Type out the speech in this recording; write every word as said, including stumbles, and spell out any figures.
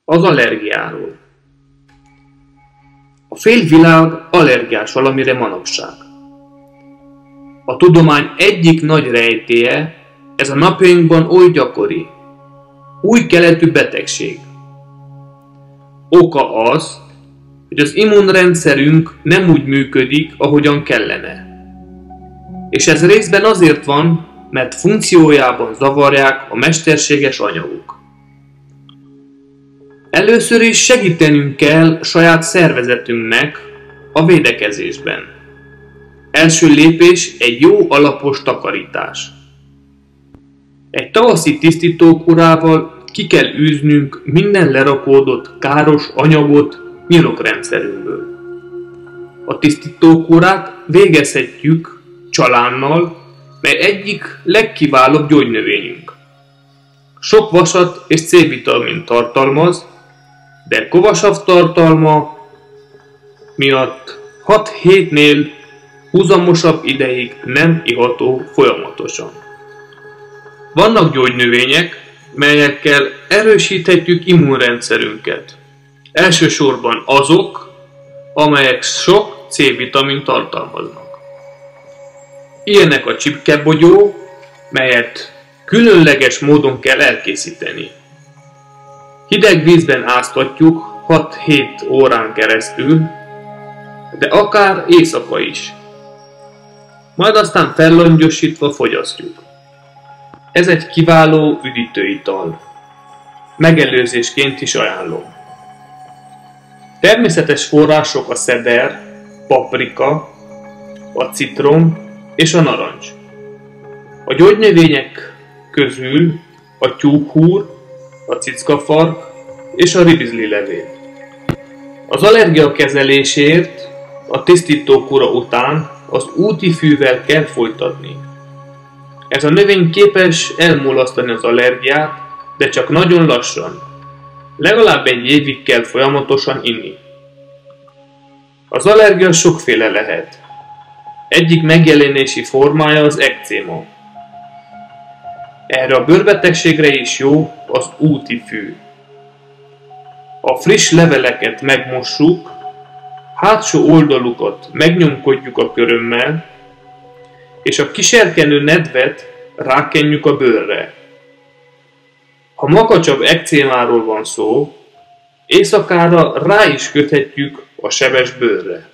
Az allergiáról. A félvilág allergiás valamire manapság. A tudomány egyik nagy rejtélye, ez a napjainkban oly gyakori, új keletű betegség. Oka az, hogy az immunrendszerünk nem úgy működik, ahogyan kellene. És ez részben azért van, mert funkciójában zavarják a mesterséges anyagok. Először is segítenünk kell saját szervezetünknek a védekezésben. Első lépés egy jó alapos takarítás. Egy tavaszi tisztítókurával ki kell űznünk minden lerakódott káros anyagot nyirokrendszerünkből. A tisztítókurát végezhetjük csalánnal, mely egyik legkiválóbb gyógynövényünk. Sok vasat és C-vitamin tartalmaz, de kovasav tartalma miatt hat hétnél húzamosabb ideig nem iható folyamatosan. Vannak gyógynövények, melyekkel erősíthetjük immunrendszerünket. Elsősorban azok, amelyek sok C-vitamin tartalmaznak. Ilyenek a csipkebogyó, melyet különleges módon kell elkészíteni. Hideg vízben áztatjuk hat-hét órán keresztül, de akár éjszaka is. Majd aztán fellangyosítva fogyasztjuk. Ez egy kiváló üdítőital. Megelőzésként is ajánlom. Természetes források a szeder, paprika, a citrom és a narancs. A gyógynövények közül a tyúkhúr, a cickafark és a ribizli levél. Az allergia kezelésért a tisztítókura után az úti fűvel kell folytatni. Ez a növény képes elmulasztani az allergiát, de csak nagyon lassan. Legalább egy évig kell folyamatosan inni. Az allergia sokféle lehet. Egyik megjelenési formája az ekcéma. Erre a bőrbetegségre is jó az úti fű. A friss leveleket megmossuk, hátsó oldalukat megnyomkodjuk a körömmel, és a kiserkenő nedvet rákenjük a bőrre. Ha makacsabb ekcémáról van szó, éjszakára rá is köthetjük a sebes bőrre.